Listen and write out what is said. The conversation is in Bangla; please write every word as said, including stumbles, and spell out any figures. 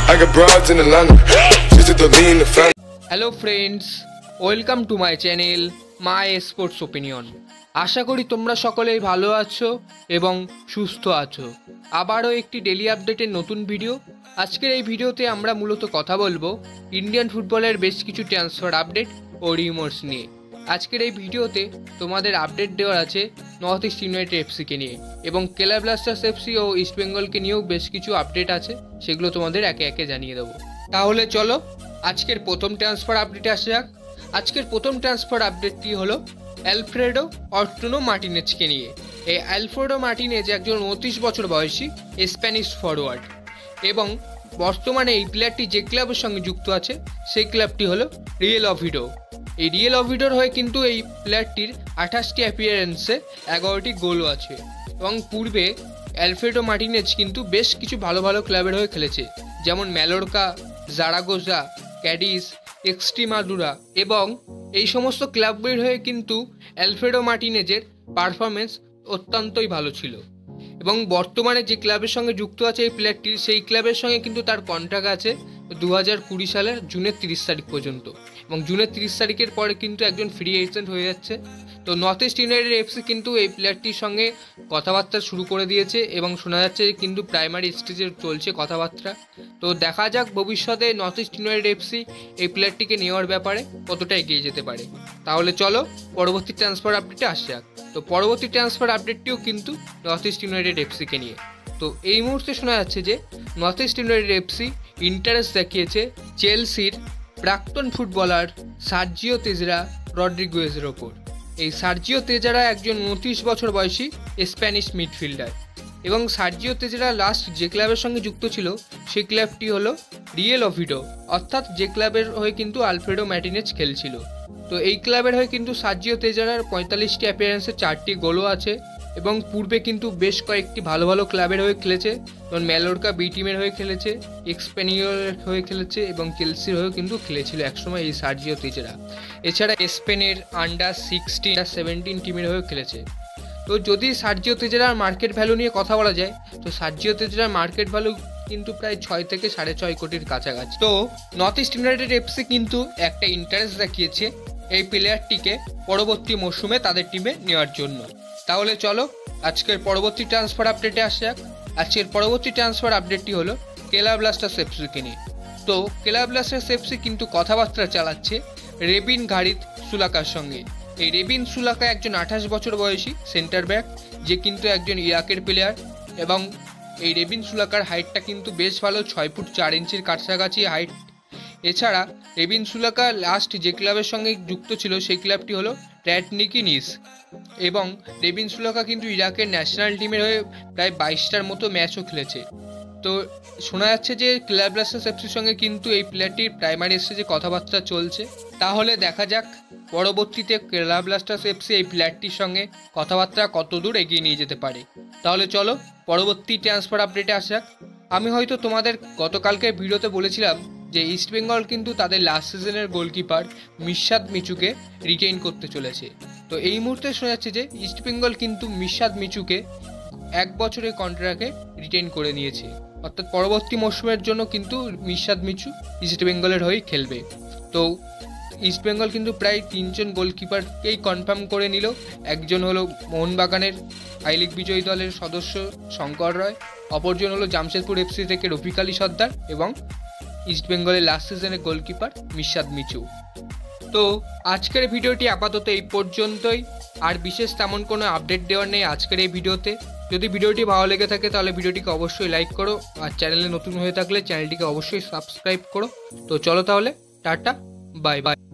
I got broads in Atlanta, just at the lean the family. Hello friends, welcome to my channel my sports opinion. আশা করি তোমরা সকলেই ভালো আছো এবং সুস্থ আছো। আবারও একটি ডেলি আপডেটের নতুন ভিডিও। আজকের এই ভিডিওতে আমরা মূলত কথা বলবো ইন্ডিয়ান ফুটবলের বেশ কিছু ট্রান্সফার আপডেট ও রিউমার্স নিয়ে। আজকের এই ভিডিওতে তোমাদের আপডেট দেওয়ার আছে নর্থ ইস্ট ইউনাইটেড এফসিকে নিয়ে, এবং কেরালা ব্লাস্টার্স এফসি ও ইস্ট বেঙ্গলকে নিয়েও বেশ কিছু আপডেট আছে, সেগুলো তোমাদের একে একে জানিয়ে দেবো। তাহলে চলো আজকের প্রথম ট্রান্সফার আপডেটে আসা যাক। আজকের প্রথম ট্রান্সফার আপডেটটি হলো অ্যালফ্রেডো অর্টুনো মার্টিনেজকে নিয়ে। এই অ্যালফ্রেডো মার্টিনেজ একজন উনত্রিশ বছর বয়সী স্প্যানিশ ফরওয়ার্ড, এবং বর্তমানে এই প্লেয়ারটি যে ক্লাবের সঙ্গে যুক্ত আছে সেই ক্লাবটি হলো রিয়েল ওভিডো। এই রিয়েল ওভিডোর হয়ে কিন্তু এই প্লেয়ারটির আঠাশটি অ্যাপিয়ারেন্সে এগারোটি গোলও আছে, এবং পূর্বে অ্যালফ্রেডো মার্টিনেজ কিন্তু বেশ কিছু ভালো ভালো ক্লাবের হয়ে খেলেছে, যেমন ম্যালোর্কা, জারাগোজা, ক্যাডিস, এক্সট্রিমাদুরা, এবং এই সমস্ত ক্লাবগুলির হয়ে কিন্তু অ্যালফ্রেডো মার্টিনেজের পারফরমেন্স অত্যন্তই ভালো ছিল। এবং বর্তমানে যে ক্লাবের সঙ্গে যুক্ত আছে এই প্লেয়ারটির, সেই ক্লাবের সঙ্গে কিন্তু তার কন্ট্রাক্ট আছে দু হাজার কুড়ি সালের জুনের তিরিশ তারিখ পর্যন্ত, এবং জুনের তিরিশ তারিখের পরে কিন্তু একজন ফ্রি এজেন্ট হয়ে যাচ্ছে। তো নর্থ ইস্ট ইউনাইটেড এফসি কিন্তু এই প্লেয়ারটির সঙ্গে কথাবার্তা শুরু করে দিয়েছে, এবং শোনা যাচ্ছে কিন্তু প্রাইমারি স্টেজে চলছে কথাবার্তা। তো দেখা যাক ভবিষ্যতে নর্থ ইস্ট ইউনাইটেড এফসি এই প্লেয়ারটিকে নেওয়ার ব্যাপারে কতটা এগিয়ে যেতে পারে। তাহলে চলো পরবর্তী ট্রান্সফার আপডেটে আসা যাক। তো পরবর্তী ট্রান্সফার আপডেটটিও কিন্তু নর্থ ইস্ট ইউনাইটেড এফসিকে নিয়ে। তো এই মুহূর্তে শোনা যাচ্ছে যে North East United FC interest দেখিয়েছে চেলসির প্রাক্তন ফুটবলার সার্জিও তেজেরা রড্রিগুয়েজের ওপর। এই সার্জিও তেজেরা একজন উনত্রিশ বছর বয়সী স্প্যানিশ মিডফিল্ডার, এবং সার্জিও তেজেরা লাস্ট যে ক্লাবের সঙ্গে যুক্ত ছিল সেই ক্লাবটি হলো রিয়েল ওভিডো, অর্থাৎ যে ক্লাবের হয়ে কিন্তু আলফ্রেডো মার্টিনেজ খেলছিল। তো এই ক্লাবের হয়ে কিন্তু সার্জিও তেজেরার পঁয়তাল্লিশটি অ্যাপিয়ারেন্সে চারটি গোলও আছে, এবং পূর্বে কিন্তু বেশ কয়েকটি ভালো ভালো ক্লাবের হয়ে খেলেছে, যেমন ম্যালোর্কা বি টিমের হয়ে খেলেছে, এক্সপেনিয়র হয়ে খেলেছে, এবং চেলসির হয়েও কিন্তু খেলেছিল একসময় এই সার্জিও তেজেরা। এছাড়া স্পেনের আন্ডার সিক্সটিন সেভেন্টিন টিমের হয়েও খেলেছে। তো যদি সার্জিও তেজেরার মার্কেট ভ্যালু নিয়ে কথা বলা যায়, তো সার্জিও তেজেরার মার্কেট ভ্যালু কিন্তু প্রায় ছয় থেকে সাড়ে ছয় কোটির কাছাকাছি। তো নর্থ ইস্ট ইউনাইটেড এফসি কিন্তু একটা ইন্টারেস্ট দেখিয়েছে এই প্লেয়ারটিকে পরবর্তী মরশুমে তাদের টিমে নেওয়ার জন্য। তাহলে চলো আজকের পরবর্তী ট্রান্সফার আপডেটে আসা যাক। আজকের পরবর্তী ট্রান্সফার আপডেটটি হলো কেরালা ব্লাস্টার্স এফসিকে নিয়ে। তো কেরালা ব্লাস্টার্স এফসি কিন্তু কথাবার্তা চালাচ্ছে রেবিন গারিথ সুলাকার সঙ্গে। এই রেবিন সুলাকা একজন আঠাশ বছর বয়সী সেন্টার ব্যাক, যে কিন্তু একজন ইরাকের প্লেয়ার, এবং এই রেবিন সুলাকার হাইটটা কিন্তু বেশ ভালো, ছয় ফুট চার ইঞ্চির কাছাকাছি হাইট। এছাড়া রেবিন সুলাকা লাস্ট যে ক্লাবের সঙ্গে যুক্ত ছিল সেই ক্লাবটি হলো ট্র্যাটনিকি নিস, এবং রেবিন সুলাকা কিন্তু ইরাকের ন্যাশনাল টিমের হয়ে প্রায় বাইশটার মতো ম্যাচও খেলেছে। তো শোনা যাচ্ছে যে কেরালা ব্লাস্টার্স এফসির সঙ্গে কিন্তু এই প্লেয়ারটির প্রাইমারি স্টেজে কথাবার্তা চলছে। তাহলে দেখা যাক পরবর্তীতে কেরালা ব্লাস্টার্স এফসি এই প্লেয়ারটির সঙ্গে কথাবার্তা কত দূর এগিয়ে নিয়ে যেতে পারে। তাহলে চলো পরবর্তী ট্রান্সফার আপডেটে আসা যাক। আমি হয়তো তোমাদের গতকালকে ভিডিওতে বলেছিলাম যে ইস্ট বেঙ্গল কিন্তু তাদের লাস্ট সিজনের গোলকিপার মিরশাদ মিচুকে রিটেইন করতে চলেছে। তো এই মুহূর্তে শোনা যাচ্ছে যে ইস্ট বেঙ্গল কিন্তু মিরশাদ মিচুকে এক বছরের কন্ট্রাক্টে রিটেইন করে নিয়েছে, অর্থাৎ পরবর্তী মরশুমের জন্য কিন্তু মিরশাদ মিচু ইস্ট বেঙ্গলের হয়েই খেলবে। তো ইস্ট বেঙ্গল কিন্তু প্রায় তিনজন গোলকিপারকেই কনফার্ম করে নিল। একজন হলো মোহনবাগানের আই লিগ বিজয়ী দলের সদস্য শঙ্কর রয়, অপরজন হলো জামশেদপুর এফসি থেকে রফিক আলী সর্দার, এবং ইস্ট বেঙ্গলের লাস্ট সিজনের গোলকিপার মিরশাদ মিচু। তো আজকের ভিডিওটি আপাতত এই পর্যন্তই, আর বিশেষ তেমন কোনো আপডেট দেওয়ার নেই আজকের এই ভিডিওতে। যদি ভিডিওটি ভালো লেগে থাকে তাহলে ভিডিওটিকে অবশ্যই লাইক করো, আর চ্যানেলে নতুন হয়ে থাকলে চ্যানেলটিকে অবশ্যই সাবস্ক্রাইব করো। তো চলো তাহলে টাটা, বাই বাই।